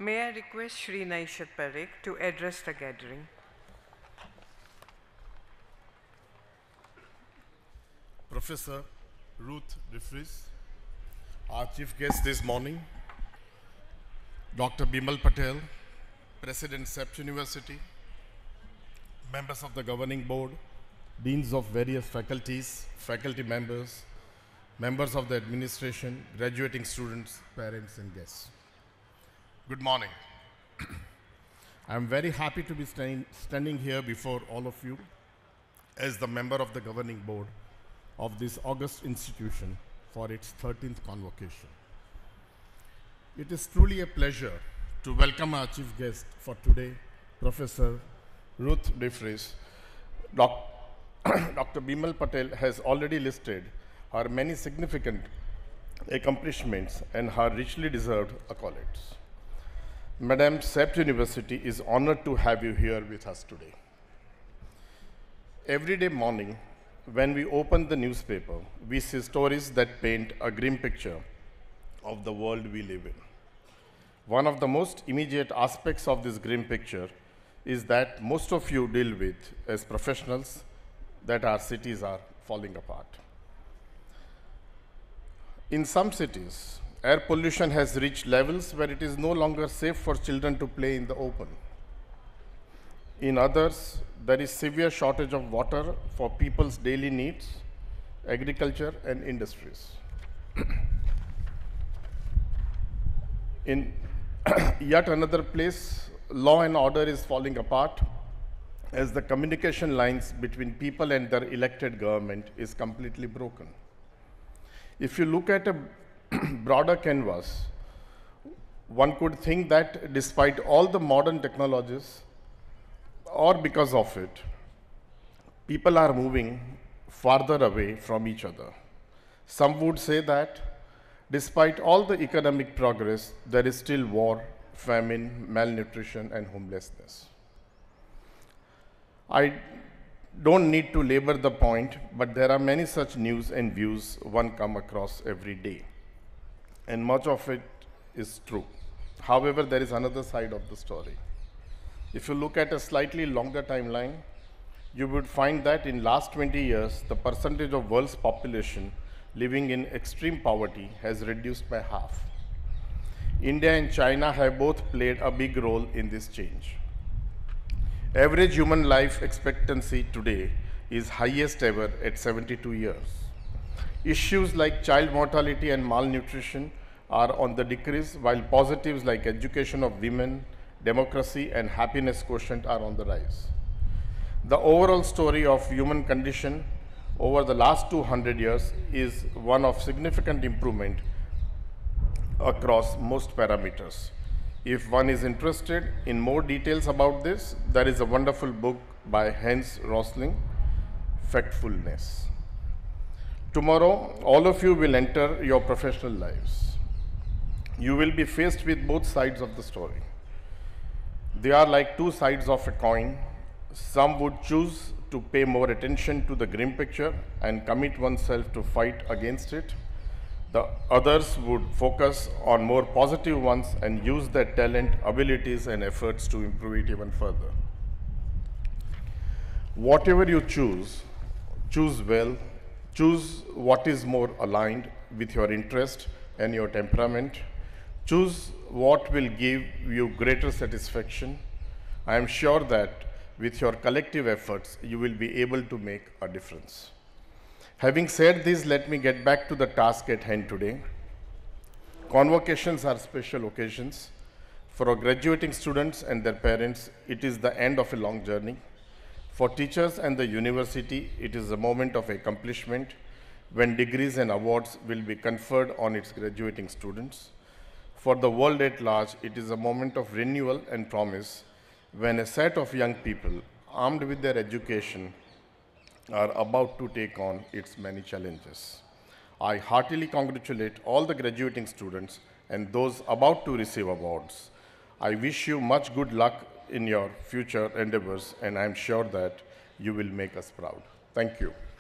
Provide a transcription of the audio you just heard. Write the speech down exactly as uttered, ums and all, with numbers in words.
May I request Shri Naishadh Parikh to address the gathering. Professor Ruth DeFries, our chief guest this morning, Doctor Bimal Patel, President C E P T University, members of the governing board, deans of various faculties, faculty members, members of the administration, graduating students, parents, and guests. Good morning. I am very happy to be stand standing here before all of you as the member of the governing board of this august institution for its thirteenth convocation. It is truly a pleasure to welcome our chief guest for today, Professor Ruth DeFries. Doctor Bimal Patel has already listed her many significant accomplishments and her richly deserved accolades. Madam, C E P T University is honored to have you here with us today. Every day morning, when we open the newspaper, we see stories that paint a grim picture of the world we live in. One of the most immediate aspects of this grim picture is that most of you deal with as professionals that our cities are falling apart. In some cities, air pollution has reached levels where it is no longer safe for children to play in the open. In others, there is severe shortage of water for people's daily needs, agriculture, and industries. In yet another place, law and order is falling apart as the communication lines between people and their elected government is completely broken. If you look at a broader canvas, one could think that despite all the modern technologies, or because of it, people are moving farther away from each other. Some would say that despite all the economic progress, there is still war, famine, malnutrition, and homelessness. I don't need to labor the point, but there are many such news and views one come across every day, and much of it is true. However, there is another side of the story. If you look at a slightly longer timeline, you would find that in last twenty years, the percentage of world's population living in extreme poverty has reduced by half. India and China have both played a big role in this change. Average human life expectancy today is highest ever at seventy-two years. Issues like child mortality and malnutrition are on the decrease, while positives like education of women, democracy, and happiness quotient are on the rise. The overall story of human condition over the last two hundred years is one of significant improvement across most parameters. If one is interested in more details about this, there is a wonderful book by Hans Rosling, Factfulness. Tomorrow, all of you will enter your professional lives. You will be faced with both sides of the story. They are like two sides of a coin. Some would choose to pay more attention to the grim picture and commit oneself to fight against it. The others would focus on more positive ones and use their talent, abilities, and efforts to improve it even further. Whatever you choose, choose well. Choose what is more aligned with your interest and your temperament. Choose what will give you greater satisfaction. I am sure that with your collective efforts, you will be able to make a difference. Having said this, let me get back to the task at hand today. Convocations are special occasions. For our graduating students and their parents, it is the end of a long journey. For teachers and the university, it is a moment of accomplishment when degrees and awards will be conferred on its graduating students. For the world at large, it is a moment of renewal and promise when a set of young people, armed with their education, are about to take on its many challenges. I heartily congratulate all the graduating students and those about to receive awards. I wish you much good luck in your future endeavors, and I am sure that you will make us proud. Thank you.